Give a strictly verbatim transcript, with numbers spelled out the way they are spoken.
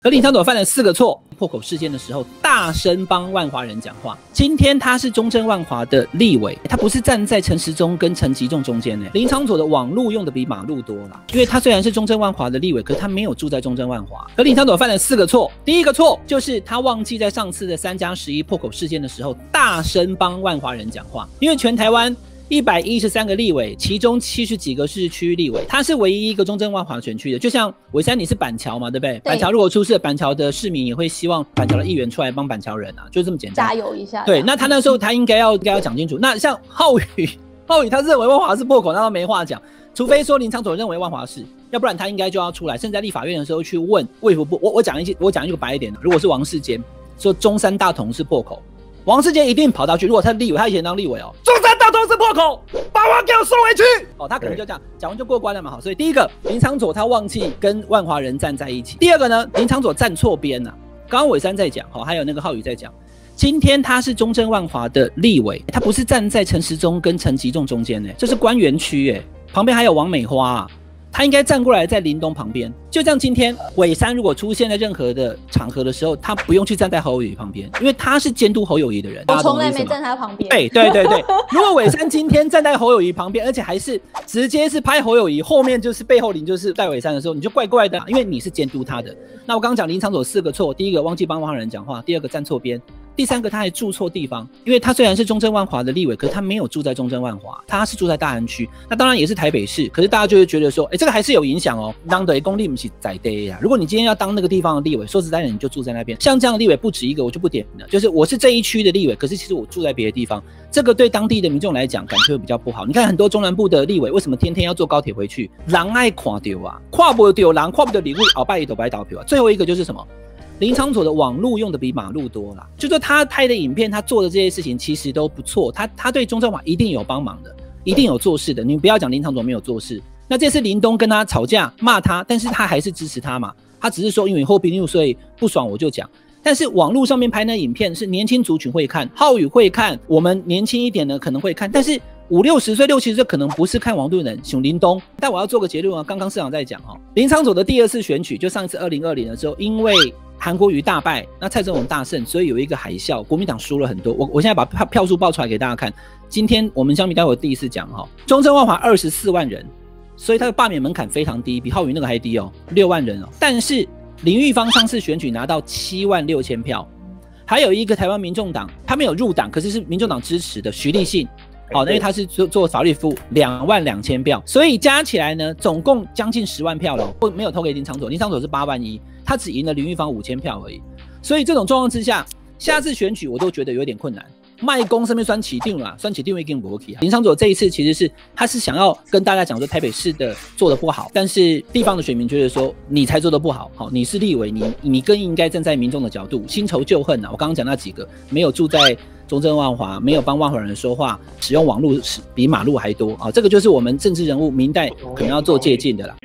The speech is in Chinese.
可林昶佐犯了四个错，破口事件的时候大声帮万华人讲话。今天他是中正万华的立委，他不是站在陈时中跟陈吉仲中间呢。林昶佐的网路用的比马路多啦，因为他虽然是中正万华的立委，可是他没有住在中正万华。可林昶佐犯了四个错，第一个错就是他忘记在上次的三加十一破口事件的时候大声帮万华人讲话，因为全台湾一百一十三个立委，其中七十几个是区域立委，他是唯一一个中正万华选区的。就像伟山你是板桥嘛，对不对？对，板桥如果出事，板桥的市民也会希望板桥的议员出来帮板桥人啊，就这么简单， 加油一下。 对，那他那时候他应该要应该要讲清楚。那像浩宇，浩宇他认为万华是破口，那都没话讲，除非说林昶佐认为万华是，要不然他应该就要出来，甚至在立法院的时候去问卫福部。我我讲一句，我讲一个白一点的，如果是王世坚说中山大同是破口，王世坚一定跑到去。如果他立委，他以前当立委哦，中山大同是破口，把我给我收回去哦，他可能就这样讲完就过关了嘛。好，所以第一个林昶佐他忘记跟万华人站在一起。第二个呢，林昶佐站错边了。刚刚伟山在讲，还有那个浩宇在讲，今天他是中正万华的立委，他不是站在陈时中跟陈吉仲中间呢，这是官员区哎，旁边还有王美花啊。他应该站过来在林东旁边，就像今天伟山如果出现在任何的场合的时候，他不用去站在侯友宜旁边，因为他是监督侯友宜的人。 我从来没站在他旁边。 对对对对，如果伟山今天站在侯友宜旁边，而且还是直接是拍侯友宜，后面就是背后领就是戴伟山的时候，你就怪怪的，因为你是监督他的。那我刚刚讲林昶佐四个错，第一个忘记帮万华人讲话，第二个站错边。第三个，他还住错地方，因为他虽然是中正万华的立委，可是他没有住在中正万华，他是住在大安区，那当然也是台北市，可是大家就会觉得说，哎，这个还是有影响哦。当的公立不是在地呀，如果你今天要当那个地方的立委，说实在的，你就住在那边。像这样的立委不止一个，我就不点了，就是我是这一区的立委，可是其实我住在别的地方，这个对当地的民众来讲，感觉会比较不好。你看很多中南部的立委，为什么天天要坐高铁回去？人爱看到啊，看不到人，看不到礼物，鳌拜一斗白倒票啊。最后一个就是什么？林昶佐的网路用的比马路多啦，就说他拍的影片，他做的这些事情其实都不错，他他对中正万华一定有帮忙的，一定有做事的，你不要讲林昶佐没有做事。那这次林东跟他吵架骂他，但是他还是支持他嘛，他只是说因为后屏幕所以不爽我就讲。但是网络上面拍那影片是年轻族群会看，浩宇会看，我们年轻一点的可能会看，但是五六十岁、六七十岁可能不是看网路人，选林东。但我要做个结论啊，刚刚市长在讲哈，林昶佐的第二次选举，就上一次二零二零的时候，因为韩国瑜大败，那蔡正永大胜，所以有一个海啸，国民党输了很多。我我现在把票票数报出来给大家看。今天我们相比待会第一次讲哈，中正万华二十四万人，所以他的罢免门槛非常低，比浩宇那个还低哦，六万人哦。但是林玉芳上次选举拿到七万六千票，还有一个台湾民众党，他没有入党，可是是民众党支持的徐立信。好、哦，因为他是做做法律服务，两万两千票，所以加起来呢，总共将近十万票了。不，没有投给林昶佐，林昶佐是八万一，他只赢了林玉芳五千票而已。所以这种状况之下，下次选举我都觉得有点困难。卖公上面算起定了，算起定位跟不 OK 啊。林昶佐这一次其实是他是想要跟大家讲说台北市的做的不好，但是地方的选民觉得说你才做的不好，好，你是立委，你你更应该站在民众的角度，新仇旧恨啊。我刚刚讲那几个没有住在中正万华，没有帮万华人说话，使用网络比马路还多啊，这个就是我们政治人物明代可能要做借鉴的啦。